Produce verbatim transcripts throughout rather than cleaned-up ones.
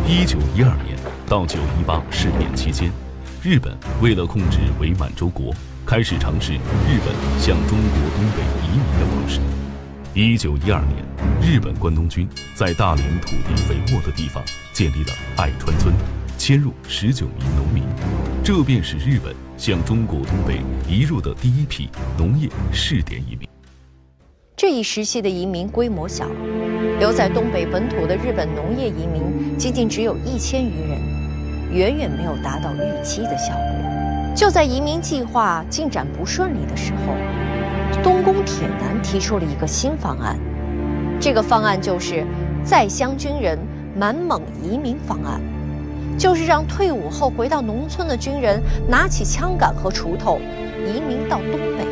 一九一二年到九一八事变期间，日本为了控制伪满洲国，开始尝试日本向中国东北移民的方式。一九一二年，日本关东军在大连土地肥沃的地方建立了爱川村，迁入十九名农民，这便是日本向中国东北移入的第一批农业试点移民。 这一时期的移民规模小，留在东北本土的日本农业移民仅仅只有一千余人，远远没有达到预期的效果。就在移民计划进展不顺利的时候，东宫铁男提出了一个新方案，这个方案就是在乡军人满蒙移民方案，就是让退伍后回到农村的军人拿起枪杆和锄头，移民到东北。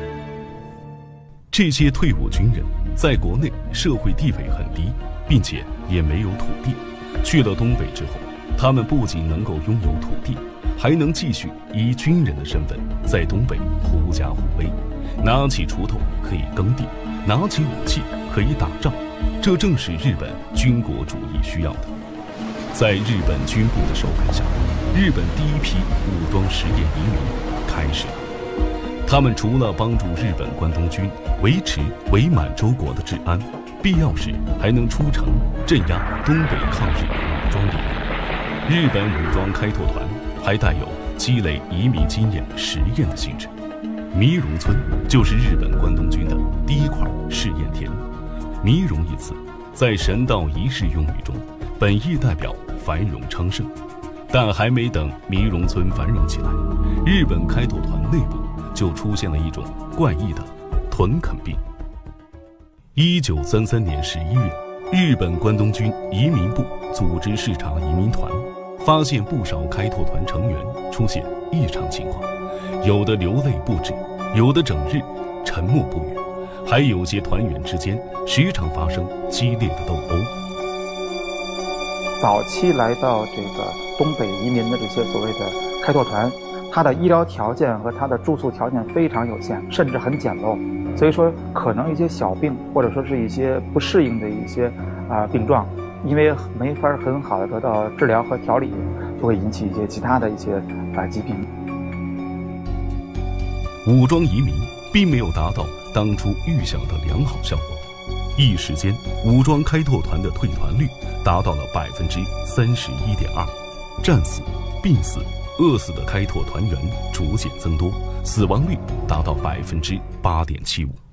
这些退伍军人在国内社会地位很低，并且也没有土地。去了东北之后，他们不仅能够拥有土地，还能继续以军人的身份在东北狐假虎威。拿起锄头可以耕地，拿起武器可以打仗，这正是日本军国主义需要的。在日本军部的手感下，日本第一批武装实验移民开始了。他们除了帮助日本关东军维持伪满洲国的治安，必要时还能出城镇压东北抗日武装力量。日本武装开拓团还带有积累移民经验实验的性质。弥荣村就是日本关东军的第一块试验田。弥荣一词在神道仪式用语中，本意代表繁荣昌盛，但还没等弥荣村繁荣起来，日本开拓团内部就出现了一种怪异的屯垦病。一九三三年十一月，日本关东军移民部组织视察移民团，发现不少开拓团成员出现异常情况，有的流泪不止，有的整日沉默不语，还有些团员之间时常发生激烈的斗殴。 早期来到这个东北移民的这些所谓的开拓团，他的医疗条件和他的住宿条件非常有限，甚至很简陋，所以说可能一些小病或者说是一些不适应的一些啊、呃、病状，因为没法很好的得到治疗和调理，就会引起一些其他的一些啊、呃、疾病。 武装移民并没有达到当初预想的良好效果，一时间武装开拓团的退团率达到了百分之三十一点二，战死、病死、饿死的开拓团员逐渐增多，死亡率达到百分之八点七五。